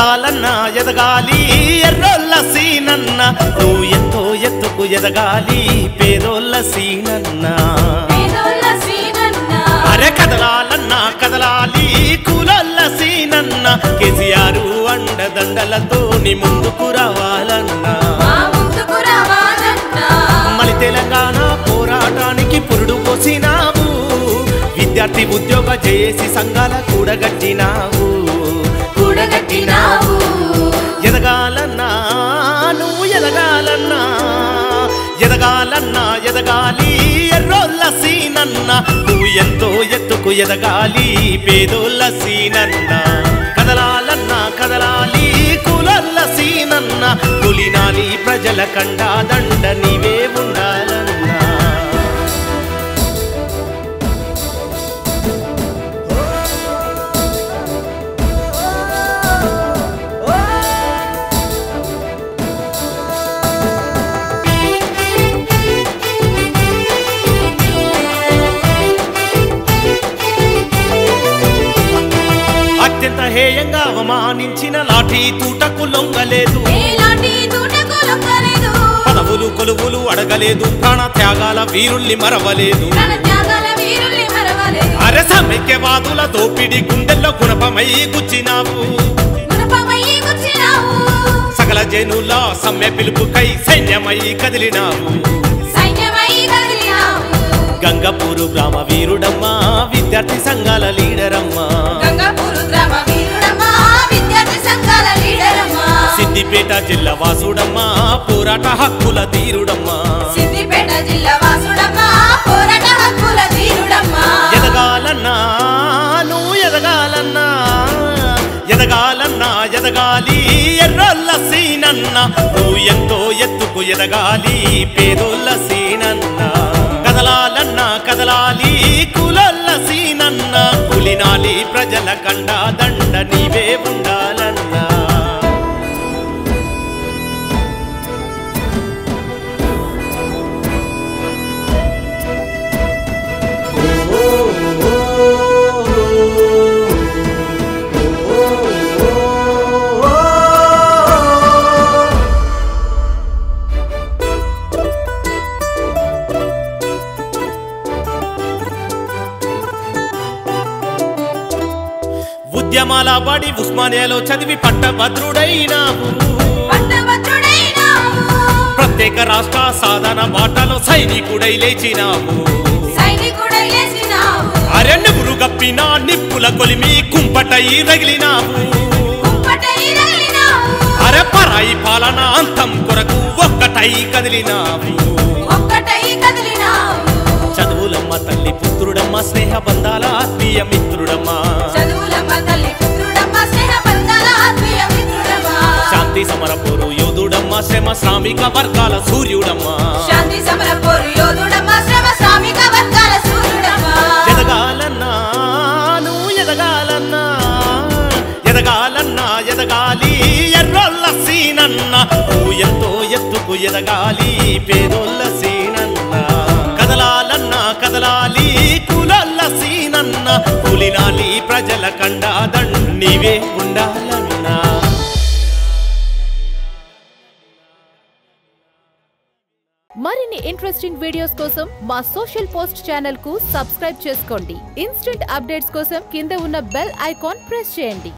ఎదగాలన్నా ఎదగాలి ఎర్రోళ్ళ సీనన్న నువ్వు ఎంతో ఎత్తుకు ఎదగాలి పేదోళ్ళ సీనన్న అరే కదలాలన్నా కదలాలి కూలోళ్ళ సీనన్న కేసీఆర్ అండదండలతో నీ ముందుకు రావాలన్నా మళ్ళీ తెలంగాణ పోరాటానికి పురుడు పోసినావు విద్యార్థి ఉద్యోగ చేసి సంఘాల కూడగట్టినావు ఎదగాలన్నా నువ్వు ఎదగాలన్నా ఎదగాలన్నా ఎదగాలి ఎర్రోళ్ళ సీనన్న నువ్వు ఎంతో ఎత్తుకు ఎదగాలి పేదోళ్ళ సీనన్న కదలాలన్నా కదలాలి కూలోళ్ళ సీనన్న కులినాలి ప్రజల కండా దండ నీవే ఉండాలన్నా అత్యంత హేయంగా అవమానించిన లాఠీ తూటకు లొంగలేదు పదవులు కొలువులు అడగలేదు ప్రాణ త్యాగాల వీరుల్ని మరవలేదు అరే సమైక్యవాదుల దోపిడి గుండెల్లో గుణపమై గుచ్చినావు సకల జనుల సమ్మె పిలుపుకై సైన్యమై కదిలినావు గంగపూరు గ్రామ వీరుడమ్మా విద్యార్థి సంఘాల లీడరమ్మా సిద్దిపేట జిల్లా వాసుడమ్మా పోరాట హక్కుల తీరుడమ్మా ఎదగాలన్నా నువ్వు ఎదగాలన్నా ఎదగాలన్నా ఎదగాలి ఎర్రోళ్ళ సీనన్న నువ్వు ఎంతో ఎత్తుకు ఎదగాలి పేదోళ్ళ సీనన్న కదలాలన్నా కదలాలి కూలోళ్ళ సీనన్న కులినాలి ప్రజల కండా దండ నీవే ఉండాలన్నా ఉద్యమాల బడి ఉస్మానియాలో చదివి పట్టభద్రుడైనావు ప్రత్యేక రాష్ట్ర సాధన బాటలో సైనికుడై లేచినావు అరెండుగురు గప్పిన నిప్పుల కొలిమి కుంపటై రగిలినావు అరె పరాయి పాలన అంతం కొరకు ఒక్కటై కదిలినావు చదువులమ్మ తల్లి పుత్రుడమ్మ స్నేహ బంధాల ఆత్మీయ మిత్రుడమ్మా శాంతి సమరపోరు యోధుడమ్మా శ్రమ శ్రామిక వర్గాల సూర్యుడమ్మా ఎదగాలన్నా నువ్వు ఎదగాలన్నా ఎదగాలన్నా ఎదగాలి ఎర్రోళ్ళ సీనన్న నువ్వు ఎంతో ఎత్తుకు ఎదగాలి పేదోళ్ళ సీనన్న కదలాలన్నా కదలాలి కూలోళ్ళ సీనన్న కులినాలి ప్రజల కండా దండ నీవే ఉండాలన్నా మరిన్ని ఇంట్రెస్టింగ్ వీడియోస్ కోసం మా సోషల్ పోస్ట్ ఛానల్ కు సబ్స్క్రైబ్ చేసుకోండి. ఇన్స్టెంట్ అప్డేట్స్ కోసం కింద ఉన్న బెల్ ఐకాన్ ప్రెస్ చేయండి.